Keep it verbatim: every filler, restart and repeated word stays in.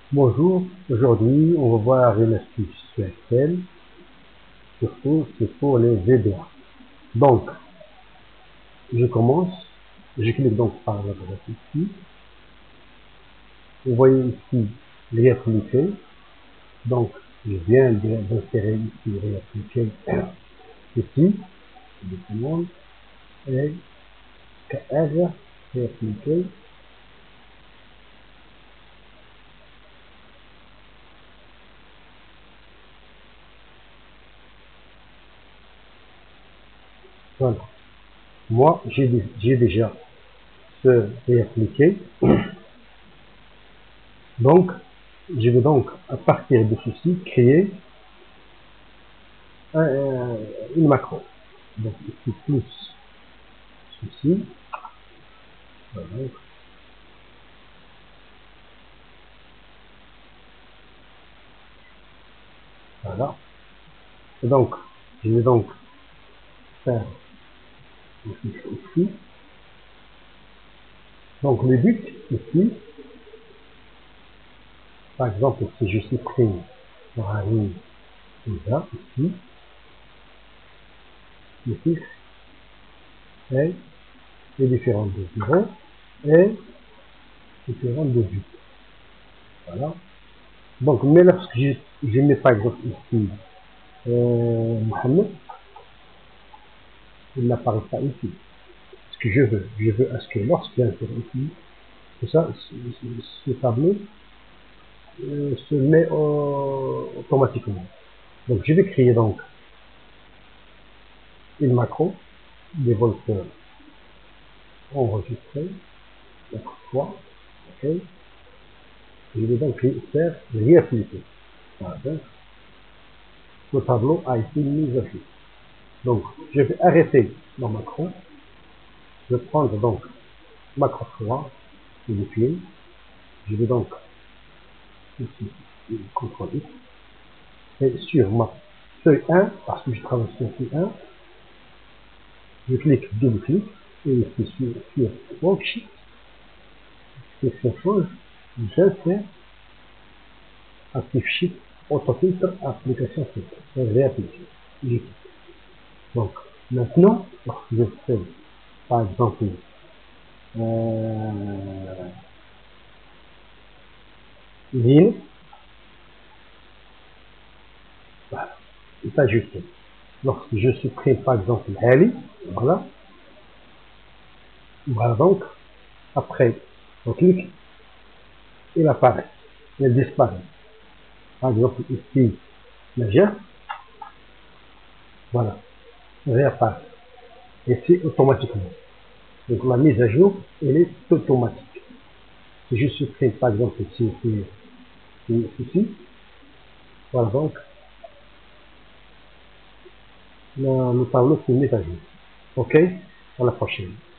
Bonjour, aujourd'hui on va voir une astuce sur Excel, surtout c'est pour les V B A. Donc, je commence, je clique donc par l'adresse ici, vous voyez ici réappliquer, donc je viens d'insérer ici réappliquer ici, je demande, et K R, réappliquer, voilà. Moi j'ai j'ai déjà ce réappliquer, donc je vais donc à partir de ceci créer un, un, une macro. Donc ici plus ceci, voilà, voilà. Et donc je vais donc faire ici. Donc le but ici, par exemple si je supprime la ligne déjà ici, le fixe est, est différent de zéro et différent de huit. Voilà. Donc mais lorsque je, je mets par exemple ici euh, Mohamed, il n'apparaît pas ici. Ce que je veux, je veux à ce que lorsqu'il insère ici, tout ça, ce, ce, ce tableau euh, se met euh, automatiquement. Donc je vais créer donc une macro, des volteurs enregistrés, quatre fois, ok. Je vais donc faire réappliquer. Voilà, donc, le tableau a été mis à jour. Donc je vais arrêter ma macro, je vais prendre donc macro trois, modifier, je vais donc ici, contrôle X, et sur ma feuille un, parce que je travaille sur feuille un, je clique, double clic, et ici sur, sur worksheet, section chose, j'insère active sheet, autofiltre, application filtre, et réappliquer. J'ai cliqué. Donc, maintenant, lorsque je fais, par exemple, euh, ligne, voilà, c'est ajusté. Lorsque je supprime, par exemple, Hali, voilà, voilà donc, après, on clique, il apparaît, il disparaît. Par exemple, ici, la G, voilà, réapparaît. Et c'est automatiquement. Donc la mise à jour, elle est automatique. Si je supprime par exemple ici, ici, ici, voilà donc le, le tableau se met à jour. Ok, à la prochaine.